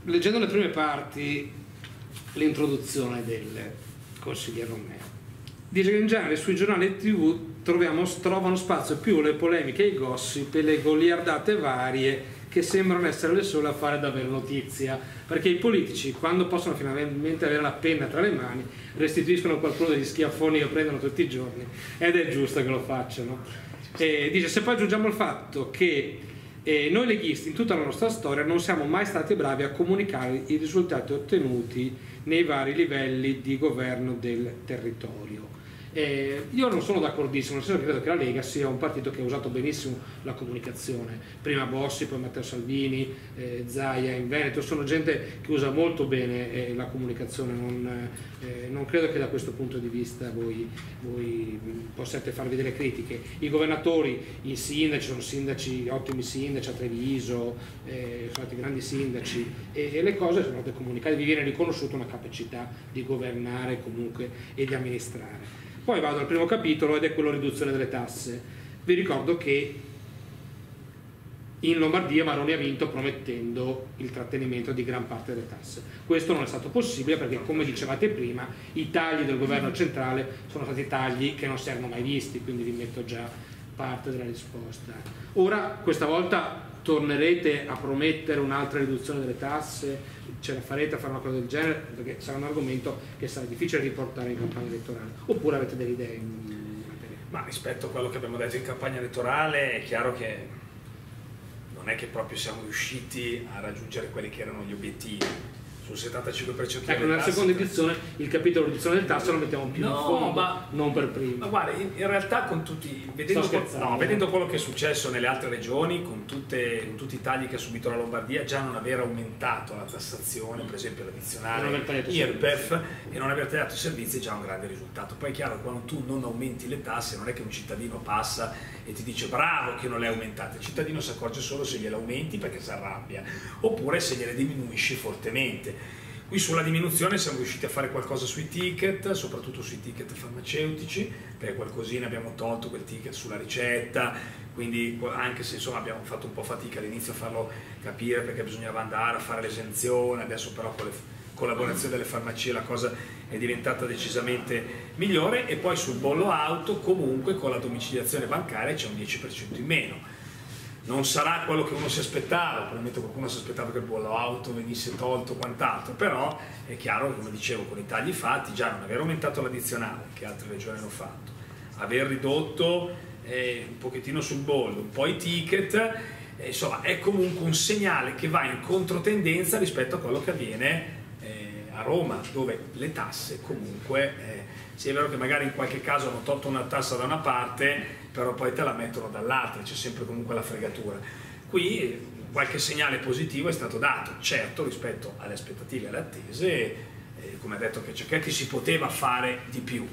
leggendo le prime parti, l'introduzione del consigliere Romeo dice che in genere sui giornali e TV trovano spazio più le polemiche, i gossip e le goliardate varie che sembrano essere le sole a fare davvero notizia, perché i politici, quando possono finalmente avere la penna tra le mani, restituiscono qualcuno degli schiaffoni che prendono tutti i giorni, ed è giusto che lo facciano. Dice, se poi aggiungiamo il fatto che noi leghisti in tutta la nostra storia non siamo mai stati bravi a comunicare i risultati ottenuti nei vari livelli di governo del territorio. Io non sono d'accordissimo, nel senso che credo che la Lega sia un partito che ha usato benissimo la comunicazione, prima Bossi, poi Matteo Salvini, Zaia in Veneto, sono gente che usa molto bene la comunicazione, non credo che da questo punto di vista voi possiate farvi delle critiche. I governatori, i sindaci, sono sindaci, ottimi sindaci a Treviso, sono stati grandi sindaci e le cose sono state comunicate, vi viene riconosciuta una capacità di governare comunque e di amministrare. Poi vado al primo capitolo ed è quello riduzione delle tasse. Vi ricordo che in Lombardia Maroni ha vinto promettendo il trattenimento di gran parte delle tasse. Questo non è stato possibile perché, come dicevate prima, i tagli del governo centrale sono stati tagli che non si erano mai visti, quindi vi metto già parte della risposta. Ora, questa volta, tornerete a promettere un'altra riduzione delle tasse? Ce la farete a fare una cosa del genere? Perché sarà un argomento che sarà difficile riportare in campagna elettorale. Oppure avete delle idee in materia? Ma rispetto a quello che abbiamo detto in campagna elettorale, è chiaro che non è che proprio siamo riusciti a raggiungere quelli che erano gli obiettivi. Sul 75% ecco, nella seconda edizione il capitolo riduzione del tasso lo mettiamo più in fondo, non per prima. Ma guarda, in realtà con tutti, vedendo quello che è successo nelle altre regioni, con tutti i tagli che ha subito la Lombardia, già non aver aumentato la tassazione, per esempio l'addizionale IRPEF, e non aver tagliato i servizi è già un grande risultato. Poi è chiaro, quando tu non aumenti le tasse, non è che un cittadino passa e ti dice bravo che non le hai aumentate, il cittadino si accorge solo se gliele aumenti perché si arrabbia, oppure se gliele diminuisci fortemente. Qui sulla diminuzione siamo riusciti a fare qualcosa sui ticket, soprattutto sui ticket farmaceutici, perché qualcosina abbiamo tolto quel ticket sulla ricetta, quindi anche se insomma abbiamo fatto un po' fatica all'inizio a farlo capire perché bisognava andare a fare l'esenzione, adesso però con le collaborazioni delle farmacie la cosa è diventata decisamente migliore. E poi sul bollo auto comunque con la domiciliazione bancaria c'è un 10% in meno. Non sarà quello che uno si aspettava, probabilmente qualcuno si aspettava che il bollo auto venisse tolto o quant'altro, però è chiaro, come dicevo, con i tagli fatti, già non aver aumentato l'addizionale, che altre regioni hanno fatto, aver ridotto un pochettino sul bollo, un po' i ticket, insomma è comunque un segnale che va in controtendenza rispetto a quello che avviene a Roma, dove le tasse comunque, sì è vero che magari in qualche caso hanno tolto una tassa da una parte, però poi te la mettono dall'altra, c'è sempre comunque la fregatura. Qui qualche segnale positivo è stato dato, certo rispetto alle aspettative e alle attese, come ha detto che si poteva fare di più,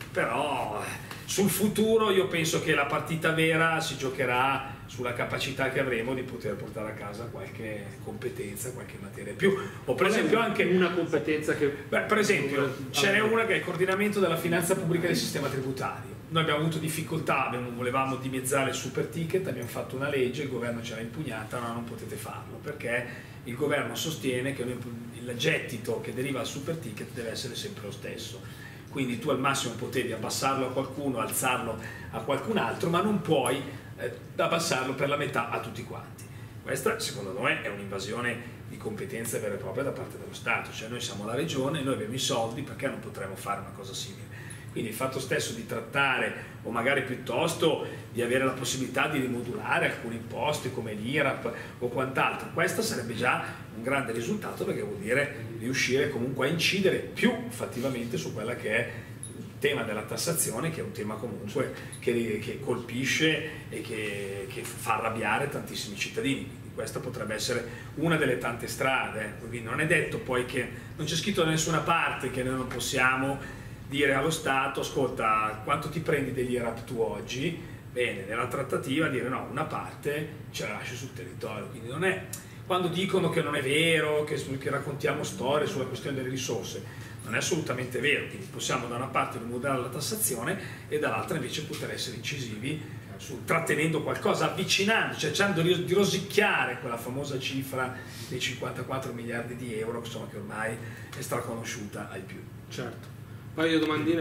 però sul futuro io penso che la partita vera si giocherà sulla capacità che avremo di poter portare a casa qualche competenza, qualche materia in più, o per esempio anche una competenza che... Beh, per esempio ce n'è una che è il coordinamento della finanza pubblica del sistema tributario. Noi abbiamo avuto difficoltà, volevamo dimezzare il super ticket, abbiamo fatto una legge, il governo ce l'ha impugnata, ma non potete farlo perché il governo sostiene che il gettito che deriva dal super ticket deve essere sempre lo stesso. Quindi tu al massimo potevi abbassarlo a qualcuno, alzarlo a qualcun altro, ma non puoi abbassarlo per la metà a tutti quanti. Questa secondo noi è un'invasione di competenze vere e proprie da parte dello Stato, cioè noi siamo la regione, noi abbiamo i soldi, perché non potremmo fare una cosa simile? Quindi il fatto stesso di trattare o magari piuttosto di avere la possibilità di rimodulare alcuni imposti come l'IRAP o quant'altro, questo sarebbe già un grande risultato perché vuol dire riuscire comunque a incidere più fattivamente su quella che è il tema della tassazione, che è un tema comunque che colpisce e che fa arrabbiare tantissimi cittadini. Quindi questa potrebbe essere una delle tante strade, quindi non è detto poi che non c'è scritto da nessuna parte che noi non possiamo dire allo Stato ascolta quanto ti prendi degli IRAP tu oggi, bene, nella trattativa dire no, una parte ce la lasci sul territorio, quindi non è quando dicono che non è vero, che raccontiamo storie sulla questione delle risorse, non è assolutamente vero, quindi possiamo da una parte rimodulare la tassazione e dall'altra invece poter essere incisivi trattenendo qualcosa, avvicinando, cioè cercando di rosicchiare quella famosa cifra dei 54 miliardi di euro, insomma, che ormai è straconosciuta ai più. Certo. Poi io domandine.